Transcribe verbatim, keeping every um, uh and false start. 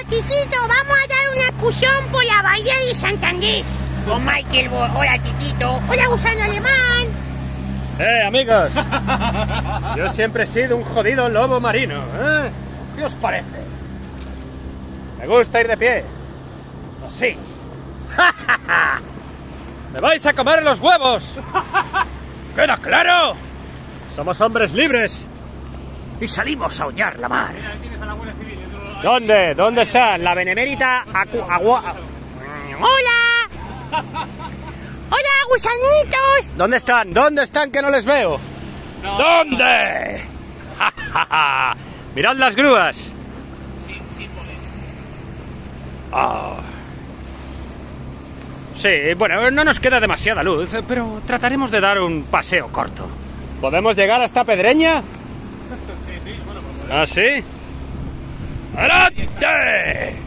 Chichito, vamos a dar una excursión por la bahía de Santander. Con Michael Bo. Hola, Chichito. Hola, gusano alemán. Eh, amigos. Yo siempre he sido un jodido lobo marino, ¿eh? ¿Qué os parece? ¿Me gusta ir de pie? ¿O sí? ¡Me vais a comer los huevos! ¿Queda claro? Somos hombres libres y salimos a aullar la mar. ¿Dónde? ¿Dónde están? La benemérita acu agua... ¡Hola! ¡Hola, gusanitos! ¿Dónde están? ¿Dónde están que no les veo? No, ¿dónde? No. Mirad las grúas. Sí, sí, Oh. Sí, bueno, no nos queda demasiada luz, pero trataremos de dar un paseo corto. ¿Podemos llegar hasta Pedreña? Sí, sí, bueno, pues... ¿Ah, sí? ¡Adelante!